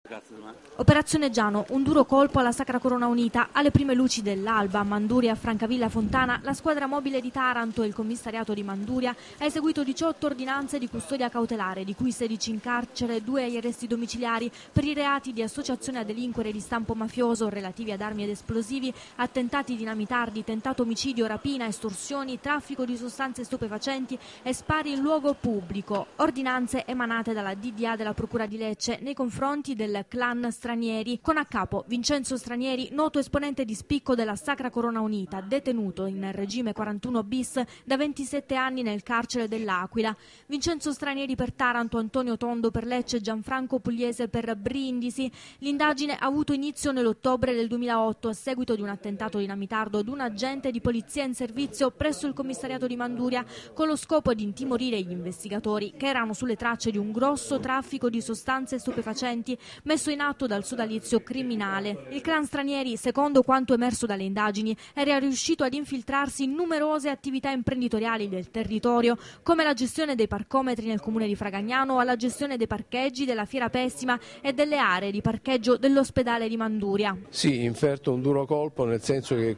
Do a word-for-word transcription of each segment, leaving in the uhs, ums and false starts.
Operazione Giano, un duro colpo alla Sacra Corona Unita. Alle prime luci dell'alba, a Manduria, Francavilla Fontana, la squadra mobile di Taranto e il commissariato di Manduria ha eseguito diciotto ordinanze di custodia cautelare, di cui sedici in carcere, due agli arresti domiciliari per i reati di associazione a delinquere di stampo mafioso relativi ad armi ed esplosivi, attentati dinamitardi, tentato omicidio, rapina, estorsioni, traffico di sostanze stupefacenti e spari in luogo pubblico. Ordinanze emanate dalla D D A della Procura di Lecce nei confronti del clan Stranieri, con a capo Vincenzo Stranieri, noto esponente di spicco della Sacra Corona Unita, detenuto in regime quarantuno bis da ventisette anni nel carcere dell'Aquila. Vincenzo Stranieri per Taranto, Antonio Tondo per Lecce, Gianfranco Pugliese per Brindisi. L'indagine ha avuto inizio nell'ottobre del duemilaotto a seguito di un attentato dinamitardo ad un agente di polizia in servizio presso il commissariato di Manduria, con lo scopo di intimorire gli investigatori che erano sulle tracce di un grosso traffico di sostanze stupefacenti messo in atto dal sodalizio criminale. Il clan Stranieri, secondo quanto emerso dalle indagini, era riuscito ad infiltrarsi in numerose attività imprenditoriali del territorio, come la gestione dei parcometri nel comune di Fragagnano o alla gestione dei parcheggi della Fiera Pessima e delle aree di parcheggio dell'ospedale di Manduria. Sì, inferto un duro colpo, nel senso che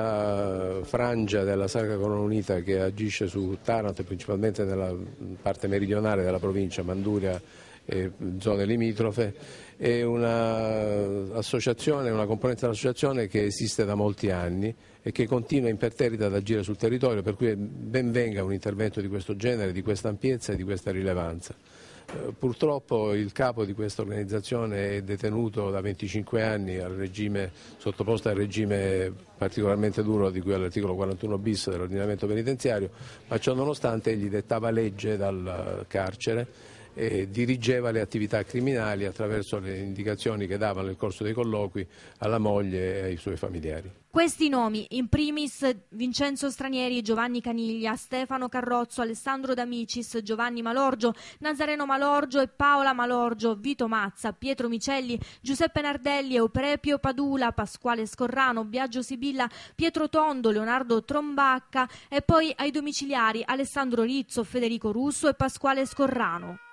questa frangia della Sacra Corona Unita che agisce su Taranto e principalmente nella parte meridionale della provincia, Manduria e zone limitrofe, è un'associazione, una componente dell'associazione che esiste da molti anni e che continua imperterrita ad agire sul territorio, per cui ben venga un intervento di questo genere, di questa ampiezza e di questa rilevanza. Eh, purtroppo il capo di questa organizzazione è detenuto da venticinque anni, al regime, sottoposto al regime particolarmente duro di cui all'articolo quarantuno bis dell'ordinamento penitenziario, ma ciò nonostante egli dettava legge dal carcere e dirigeva le attività criminali attraverso le indicazioni che dava nel corso dei colloqui alla moglie e ai suoi familiari. Questi nomi, in primis Vincenzo Stranieri, Giovanni Caniglia, Stefano Carrozzo, Alessandro D'Amicis, Giovanni Malorgio, Nazareno Malorgio e Paola Malorgio, Vito Mazza, Pietro Micelli, Giuseppe Nardelli, Euprepio Padula, Pasquale Scorrano, Biagio Sibilla, Pietro Tondo, Leonardo Trombacca e poi ai domiciliari Alessandro Rizzo, Federico Russo e Pasquale Scorrano.